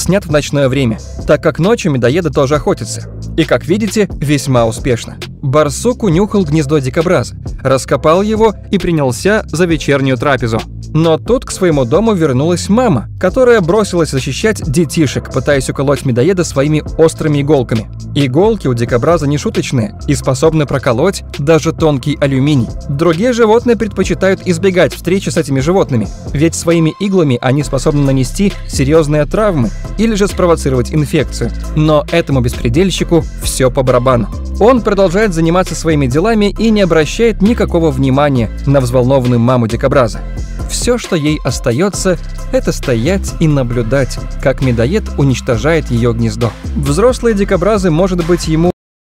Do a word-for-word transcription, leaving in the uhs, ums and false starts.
снят в ночное время, так как ночью медоеды тоже охотятся. И, как видите, весьма успешно. Барсук унюхал гнездо дикобраза, раскопал его и принялся за вечернюю трапезу. Но тут к своему дому вернулась мама, которая бросилась защищать детишек, пытаясь уколоть медоеда своими острыми иголками. Иголки у дикобраза не шуточные и способны проколоть даже тонкий алюминий. Другие животные предпочитают избегать встречи с этими животными, ведь своими иглами они способны нанести серьезные травмы или же спровоцировать инфекцию. Но этому беспредельщику все по барабану. Он продолжает заниматься своими делами и не обращает никакого внимания на взволнованную маму дикобраза. Все, что ей остается, это стоять и наблюдать, как медоед уничтожает ее гнездо. Взрослые дикобразы, может быть, ему